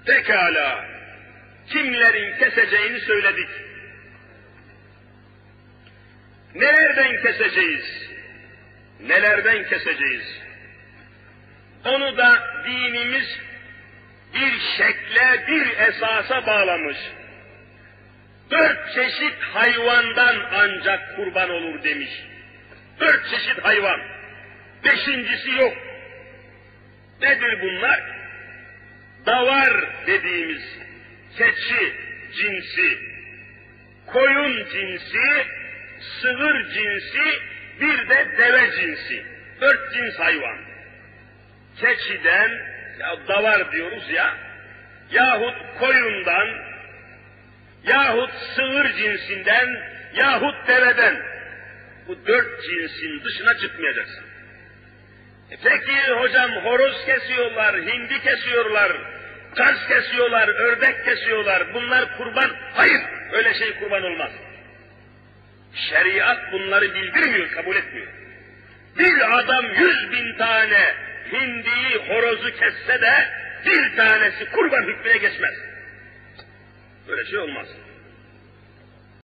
Pekala, kimlerin keseceğini söyledik. Nelerden keseceğiz? Nelerden keseceğiz? Onu da dinimiz bir şekle, bir esasa bağlamış. 4 çeşit hayvandan ancak kurban olur demiş. 4 çeşit hayvan. 5.'si yok. Nedir bunlar? Davar dediğimiz keçi cinsi, koyun cinsi, sığır cinsi, bir de deve cinsi. 4 cins hayvan. Keçiden, ya davar diyoruz ya, yahut koyundan, yahut sığır cinsinden, yahut deveden. Bu 4 cinsin dışına çıkmayacaksın. Peki hocam horoz kesiyorlar, hindi kesiyorlar, kaz kesiyorlar, ördek kesiyorlar. Bunlar kurban. Hayır, öyle şey kurban olmaz. Şeriat bunları bildirmiyor, kabul etmiyor. Bir adam 100.000 tane hindiyi, horozu kesse de bir tanesi kurban hükmüne geçmez. Böyle şey olmaz.